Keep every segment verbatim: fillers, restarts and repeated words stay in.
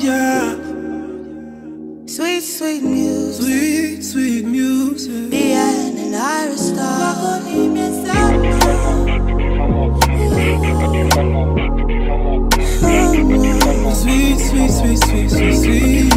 yeah. Sweet, sweet music. Sweet, sweet music. Bien and Iris star. Sweet, sweet, sweet, sweet, sweet, sweet.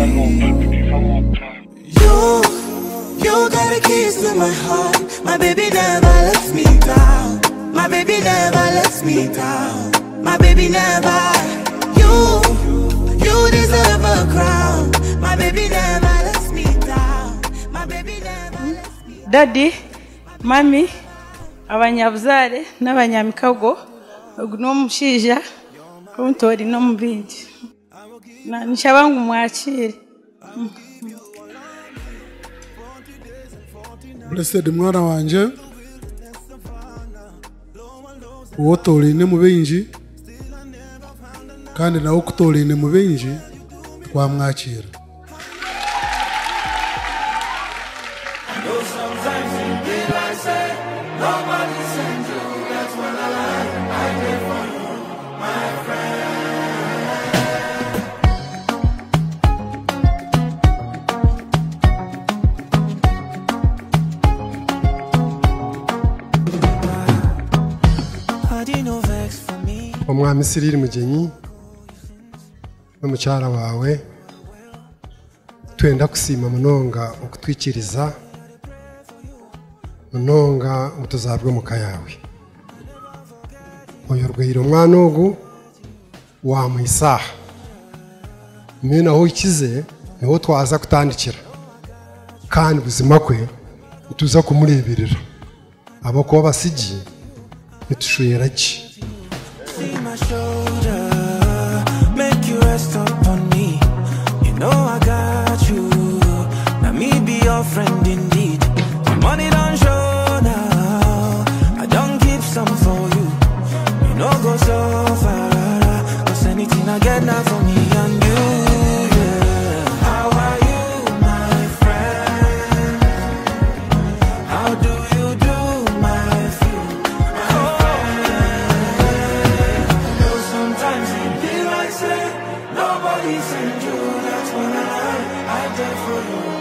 You, you got the keys to my heart. My baby never lets me down. My baby never lets me down. My baby never. You, you deserve a crown. My baby never lets me down. My baby never lets me down. Daddy, Mami, abanyabuzare n'abanyamikago no mushija kuntori no mubindi. Na nishabangu mwachire. Blessed mwana wanje uwotorine mu binji kandi nawe kutorine mu binji twamwakira. Omwami Siriri Mugenyi n'umucyara wawe twenda kusima munonga okutwikiriza munonga mutuzabwe muka yawe oyo rwiro mwana ogu wa mwisaha mina ho ikize niho twaza kutandikira kandi buzima kwe tuza kumureberera abako basigi nitushuyera ki. See my shoulder, make you rest upon me. You know I got you. Now me be your friend indeed. The money don't show now. I don't keep some for you. You know go so far. Cause anything I get now for me and you. Yeah. How are you, my friend? How do you do, my friend? Nobody sent you, that's when I, I did for you.